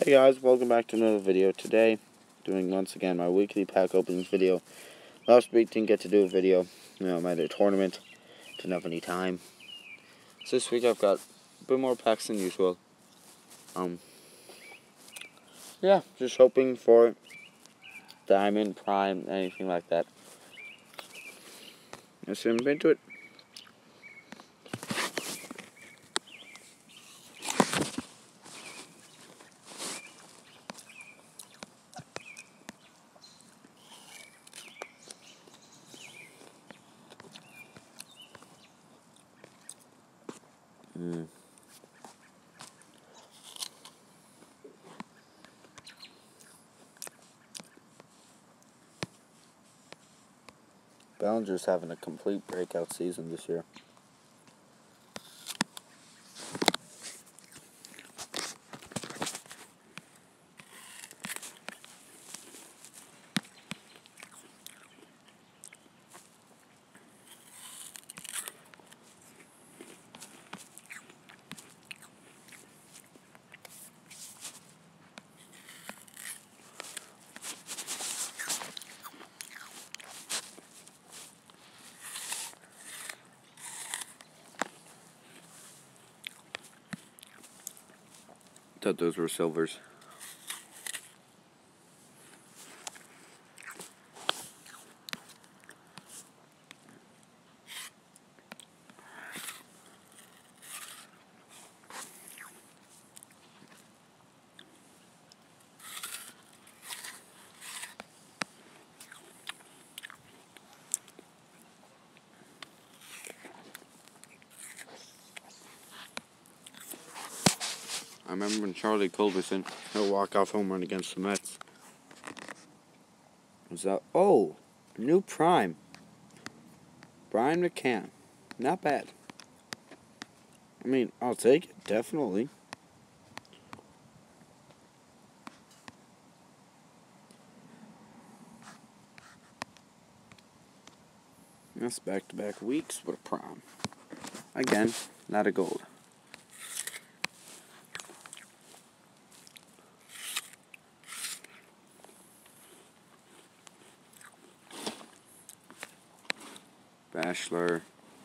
Hey guys, welcome back to another video. Today, doing once again my weekly pack openings video. Last week didn't get to do a video, I'm at a tournament, didn't have any time. So this week I've got a bit more packs than usual. Yeah, just hoping for Diamond, Prime, anything like that. Let's jump into it. Bellinger's having a complete breakout season this year. Thought those were silvers. I remember when Charlie Culberson hit a walk-off home run against the Mets. Was that? Oh, new Prime. Brian McCann. Not bad. I mean, I'll take it, definitely. That's back-to-back weeks with a Prime. Again, not a gold. Bachelor.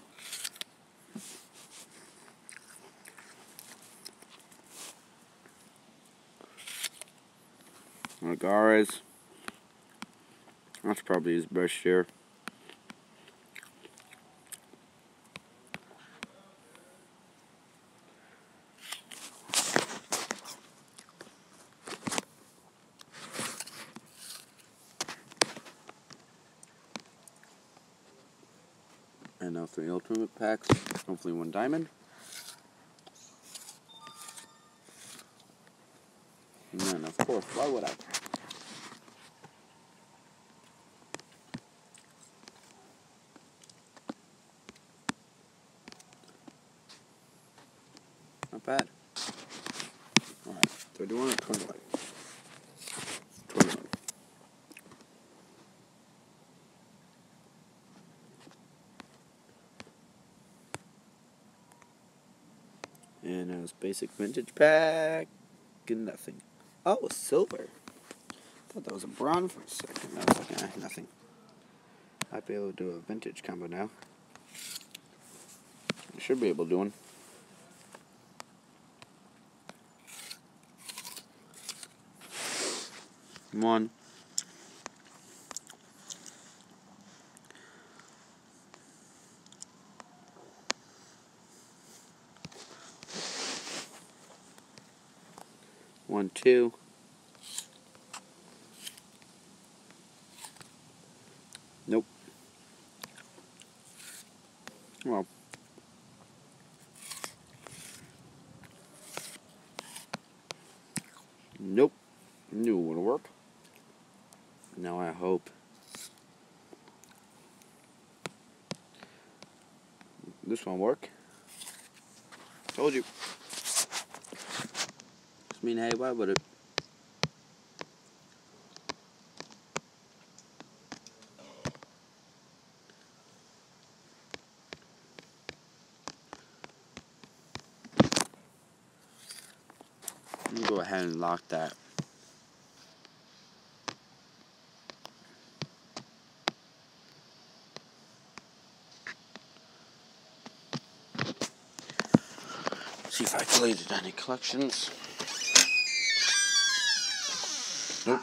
Algares. That's probably his best year. And now 3 ultimate packs. Hopefully 1 diamond. And then, of course, why would I? Not bad. Alright, 31 or 21? 21. And it was basic vintage pack. And nothing. Oh, a silver. Thought that was a bronze for a second. I was like, nothing. I'd be able to do a vintage combo now. I should be able to do one. One. One, two. Nope. Well. Nope. Knew it wouldn't work. Now I hope this won't work. Told you. I mean, hey, why would it? me go ahead and lock that. See if I deleted any collections. Nope.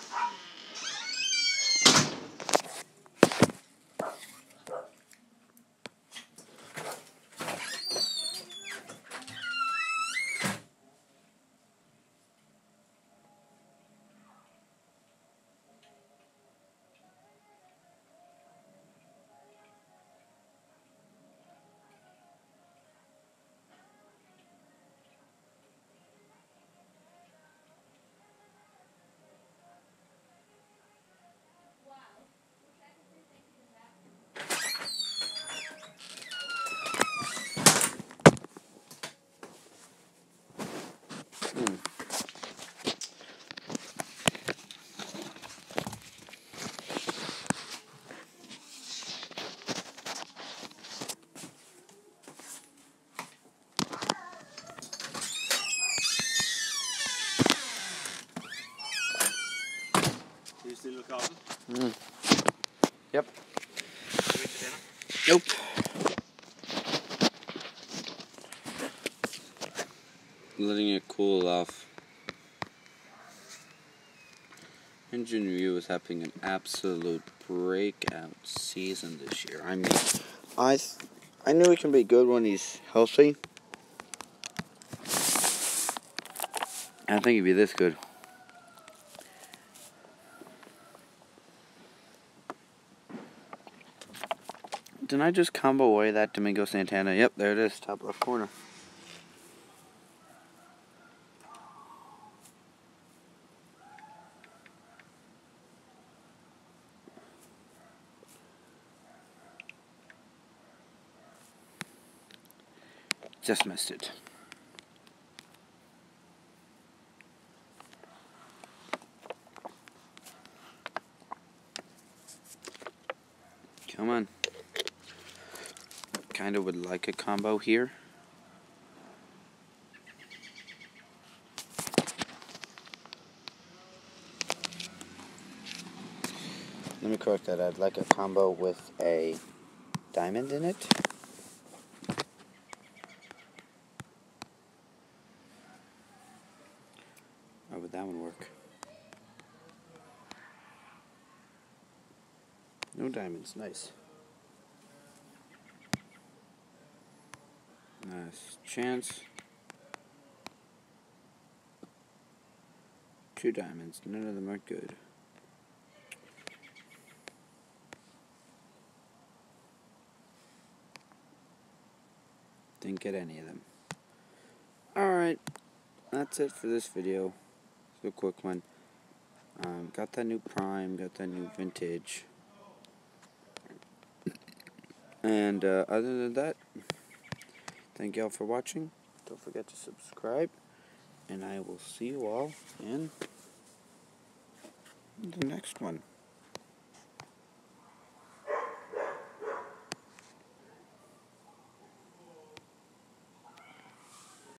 You still look out? Yep. Wait for dinner? Nope. Letting it cool off. Engine Review is having an absolute breakout season this year. I mean, I knew he can be good when he's healthy. I don't think he'd be this good. Didn't I just combo away that Domingo Santana? Yep, there it is, top left corner. Just missed it. Come on. Kinda would like a combo here. Let me correct that. I'd like a combo with a diamond in it. How would that one work? No diamonds. Nice. Nice chance. 2 diamonds. None of them are good. Didn't get any of them. Alright. That's it for this video. It's a quick one. Got that new Prime. Got that new Vintage. And other than that, thank y'all for watching. Don't forget to subscribe. And I will see you all in the next one.